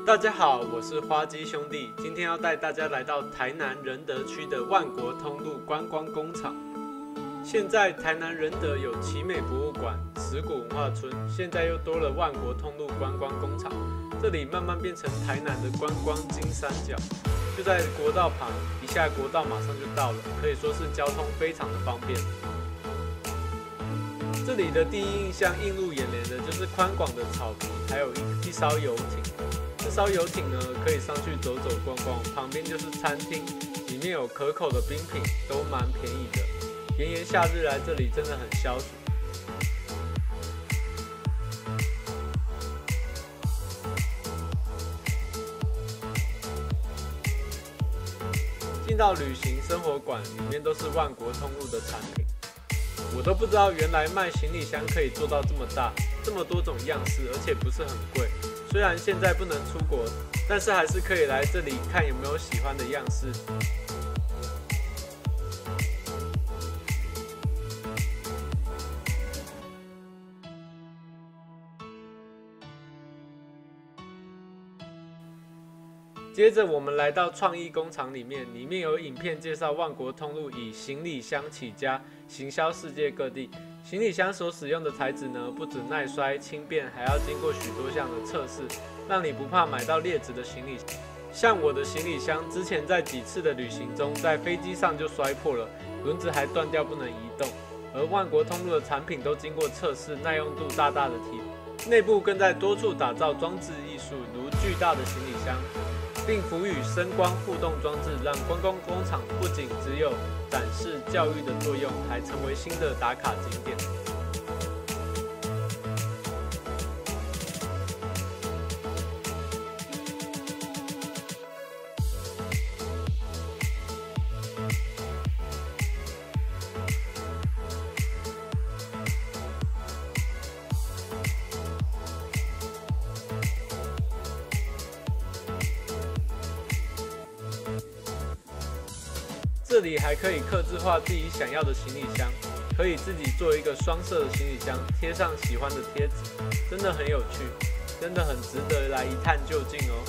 大家好，我是花基兄弟，今天要带大家来到台南仁德区的万国通路观光工厂。现在台南仁德有奇美博物馆、石鼓文化村，现在又多了万国通路观光工厂，这里慢慢变成台南的观光金三角。就在国道旁，一下国道马上就到了，可以说是交通非常的方便。这里的第一印象映入眼帘的就是宽广的草皮，还有一艘游艇。这艘游艇呢，可以上去走走逛逛，旁边就是餐厅，里面有可口的冰品，都蛮便宜的。炎炎夏日来这里真的很消暑。进到旅行生活馆，里面都是万国通路的产品。我都不知道原来卖行李箱可以做到这么大，这么多种样式，而且不是很贵。虽然现在不能出国，但是还是可以来这里看有没有喜欢的样式。接着我们来到创意工厂里面有影片介绍万国通路以行李箱起家，行销世界各地。行李箱所使用的材质呢，不止耐摔轻便，还要经过许多项的测试，让你不怕买到劣质的行李箱。像我的行李箱，之前在几次的旅行中，在飞机上就摔破了，轮子还断掉不能移动。而万国通路的产品都经过测试，耐用度大大的提升，内部更在多处打造装置艺术，如巨大的行李箱，并辅以声光互动装置，让观光工厂不仅只有展示教育的作用，还成为新的打卡景点。这里还可以客制化自己想要的行李箱，可以自己做一个双色的行李箱，贴上喜欢的贴纸，真的很有趣，真的很值得来一探究竟哦。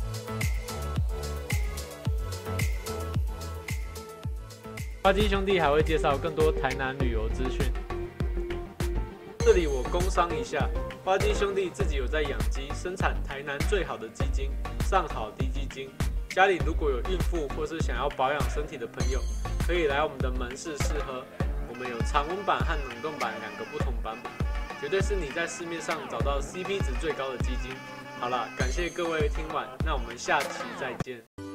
花基兄弟还会介绍更多台南旅游资讯。这里我工商一下，花基兄弟自己有在养鸡，生产台南最好的鸡精——上好低鸡精。家里如果有孕妇或是想要保养身体的朋友，可以来我们的门市试喝。我们有常温版和冷冻版两个不同版本，绝对是你在市面上找到 CP 值最高的鸡精。好了，感谢各位听完，那我们下期再见。